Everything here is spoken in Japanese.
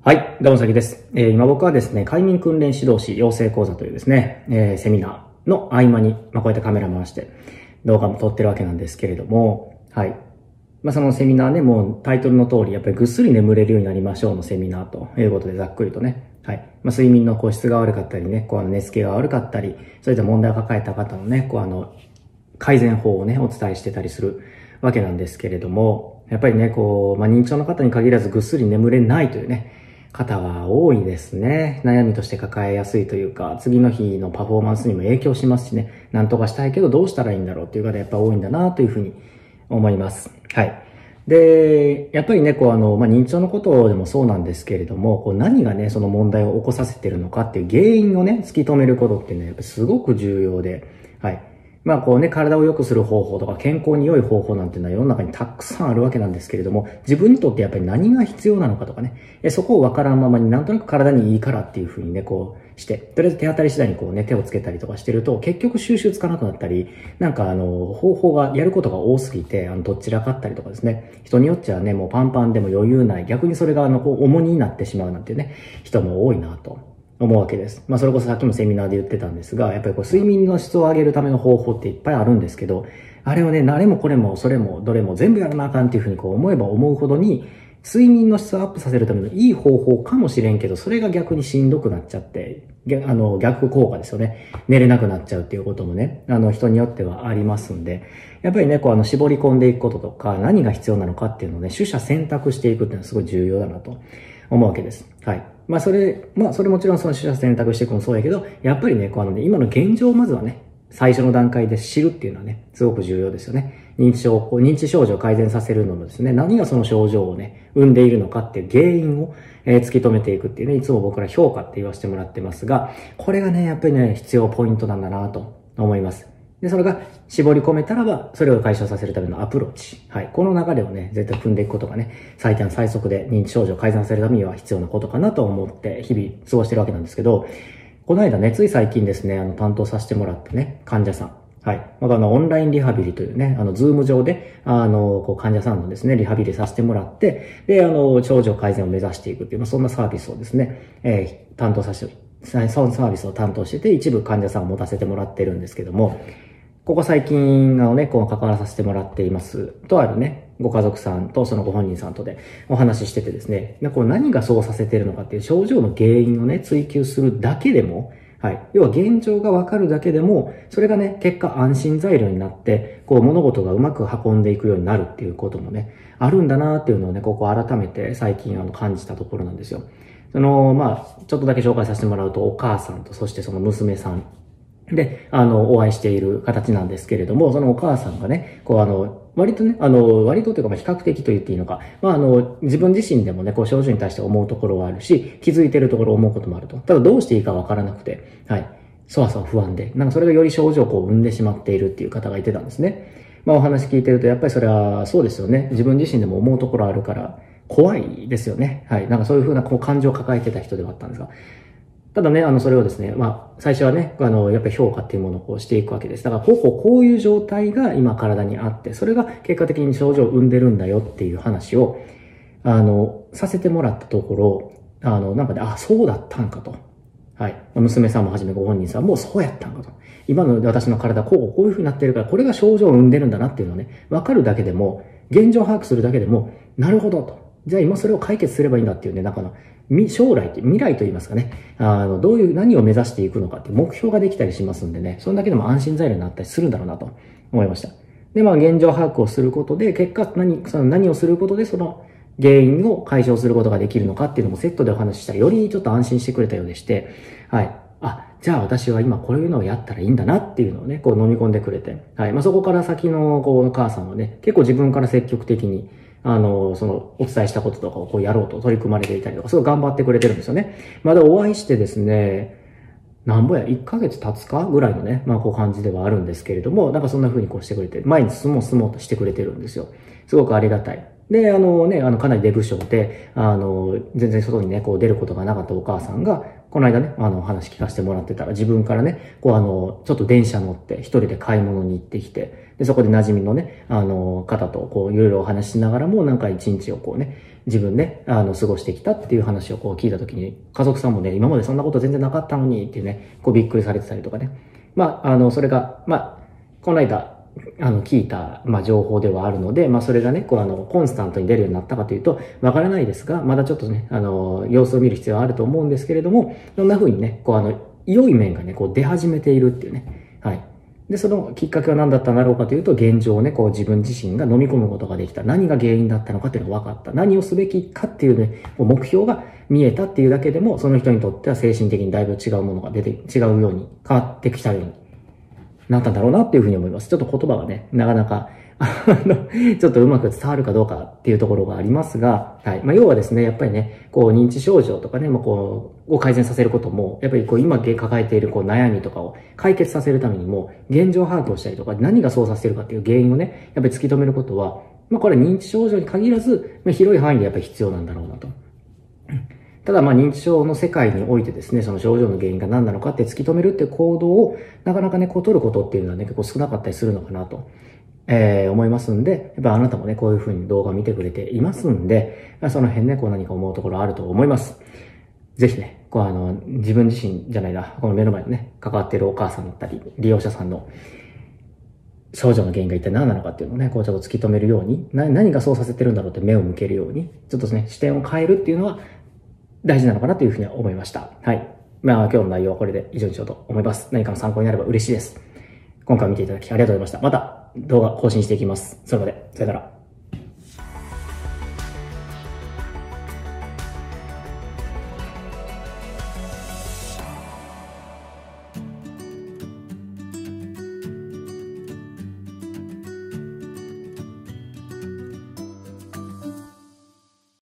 はい、どうもさきです。今僕はですね、快眠訓練指導士養成講座というですね、セミナーの合間に、こうやってカメラ回して動画も撮ってるわけなんですけれども、はい。そのセミナーね、もうタイトルの通り、やっぱりぐっすり眠れるようになりましょうのセミナーということでざっくりとね、はい。睡眠の質が悪かったりね、寝つきが悪かったり、そういった問題を抱えた方のね、改善法をね、お伝えしてたりするわけなんですけれども、やっぱりね、認知症の方に限らずぐっすり眠れないというね、方は多いですね。悩みとして抱えやすいというか、次の日のパフォーマンスにも影響しますしね、なんとかしたいけどどうしたらいいんだろうっていう方やっぱ多いんだなというふうに思います。はい。で、やっぱりね、認知症のことでもそうなんですけれども、何がね、その問題を起こさせてるのかっていう原因をね、突き止めることっていうのはやっぱすごく重要で、はい。体を良くする方法とか健康に良い方法なんていうのは世の中にたくさんあるわけなんですけれども、自分にとってやっぱり何が必要なのかとかね、そこをわからんままになんとなく体にいいからっていうふうにね、して、とりあえず手当たり次第に手をつけたりとかしてると、結局収集つかなくなったり、方法が、やることが多すぎて、どっちらかったりとかですね、人によっちゃね、もうパンパンでも余裕ない、逆にそれが重荷になってしまうなんていうね、人も多いなと。思うわけです。それこそさっきもセミナーで言ってたんですが、やっぱり睡眠の質を上げるための方法っていっぱいあるんですけど、あれをね、あれもこれもそれもどれも全部やらなあかんっていうふうに思えば思うほどに、睡眠の質をアップさせるためのいい方法かもしれんけど、それが逆にしんどくなっちゃって、逆効果ですよね。寝れなくなっちゃうっていうこともね、人によってはありますんで、やっぱりね、絞り込んでいくこととか、何が必要なのかっていうのをね、取捨選択していくっていうのはすごい重要だなと思うわけです。はい。それもちろんその取捨選択していくのもそうやけど、やっぱりね、今の現状をまずはね、最初の段階で知るっていうのはね、すごく重要ですよね。認知症状を改善させるのもですね、何がその症状をね、生んでいるのかっていう原因を、突き止めていくっていうね、いつも僕ら評価って言わせてもらってますが、これがね、やっぱりね、必要ポイントなんだなと思います。で、それが絞り込めたらば、それを解消させるためのアプローチ。はい。この流れをね、絶対踏んでいくことがね、最短最速で認知症状を改善させるためには必要なことかなと思って日々過ごしてるわけなんですけど、この間ね、つい最近ですね、担当させてもらったね、患者さん。はい。オンラインリハビリというね、ズーム上で、患者さんのですね、リハビリさせてもらって、で、症状改善を目指していくっていう、そんなサービスをですね、そのサービスを担当してて、一部患者さんを持たせてもらってるんですけども、ここ最近関わらさせてもらっています。とあるね、ご家族さんとそのご本人さんとでお話ししててですね、何がそうさせてるのかっていう症状の原因をね、追求するだけでも、はい。要は現状がわかるだけでも、それがね、結果安心材料になって、物事がうまく運んでいくようになるっていうこともね、あるんだなっていうのをね、ここ改めて最近感じたところなんですよ。ちょっとだけ紹介させてもらうと、お母さんとそしてその娘さんで、お会いしている形なんですけれども、そのお母さんがね、割とね、割とというか、比較的と言っていいのか、自分自身でもね、症状に対して思うところはあるし、気づいてるところ思うこともあると。ただどうしていいかわからなくて、はい。そわそわ不安で、それがより症状を生んでしまっているっていう方がいてたんですね。お話聞いてると、やっぱりそれはそうですよね。自分自身でも思うところあるから、怖いですよね。はい。そういうふうな感情を抱えてた人ではあったんですが。ただね、それをですね、最初はね、やっぱり評価っていうものをしていくわけです。だから、こういう状態が今体にあって、それが結果的に症状を生んでるんだよっていう話を、させてもらったところ、そうだったんかと。はい。娘さんもはじめご本人さんもそうやったんかと。今の私の体、こういう風になってるから、これが症状を生んでるんだなっていうのをね、わかるだけでも、現状把握するだけでも、なるほどと。じゃあ今それを解決すればいいんだっていうね、将来、未来と言いますかね、何を目指していくのかっていう目標ができたりしますんでね、それだけでも安心材料になったりするんだろうなと思いました。で、現状把握をすることで、結果何をすることでその原因を解消することができるのかっていうのもセットでお話ししたら、よりちょっと安心してくれたようでして、はい。じゃあ私は今こういうのをやったらいいんだなっていうのをね、飲み込んでくれて、はい。そこから先のお母さんはね、結構自分から積極的に、お伝えしたこととかをやろうと取り組まれていたりとか、すごい頑張ってくれてるんですよね。まだお会いしてですね、1ヶ月経つかぐらいのね、感じではあるんですけれども、そんな風にしてくれて、前に進もうとしてくれてるんですよ。すごくありがたい。 で、かなりデブ症で、全然外にね、こう出ることがなかったお母さんが、この間ね、話聞かせてもらってたら、自分からね、こうちょっと電車乗って一人で買い物に行ってきて、で、そこで馴染みのね、方とこう、いろいろお話ししながらも、なんか一日をこうね、自分で、過ごしてきたっていう話をこう聞いたときに、家族さんもね、今までそんなこと全然なかったのにっていうね、こうびっくりされてたりとかね。それが、この間、聞いた、情報ではあるので、それがね、こう、コンスタントに出るようになったかというと、わからないですが、まだちょっとね、様子を見る必要はあると思うんですけれども、そんな風にね、こう、良い面がね、こう出始めているっていうね。はい。で、そのきっかけは何だったんだろうかというと、現状をね、こう自分自身が飲み込むことができた。何が原因だったのかっていうのが分かった。何をすべきかっていうね、目標が見えたっていうだけでも、その人にとっては精神的にだいぶ違うものが違うように変わってきたようになったんだろうなっていうふうに思います。ちょっと言葉がね、なかなか、ちょっとうまく伝わるかどうかっていうところがありますが、はい。要はですね、やっぱりね、こう認知症状とかね、を改善させることも、やっぱりこう今抱えているこう悩みとかを解決させるためにも、現状把握をしたりとか、何がそうさせてるかっていう原因をね、やっぱり突き止めることは、これ認知症状に限らず、広い範囲でやっぱり必要なんだろうなと。ただ認知症の世界においてですね、その症状の原因が何なのかって突き止めるっていう行動をなかなかね、取ることっていうのはね、結構少なかったりするのかなと、思いますんで、やっぱあなたもね、こういう風に動画を見てくれていますんで、その辺ね、こう何か思うところあると思います。ぜひね、こう自分自身じゃないな、この目の前のね、関わっているお母さんだったり、利用者さんの症状の原因が一体何なのかっていうのをね、こうちょっと突き止めるように、何がそうさせてるんだろうって目を向けるように、ちょっとですね、視点を変えるっていうのは、大事なのかなというふうには思いました。はい。今日の内容はこれで以上にしようと思います。何かの参考になれば嬉しいです。今回見ていただきありがとうございました。また動画更新していきます。それまで、さよなら。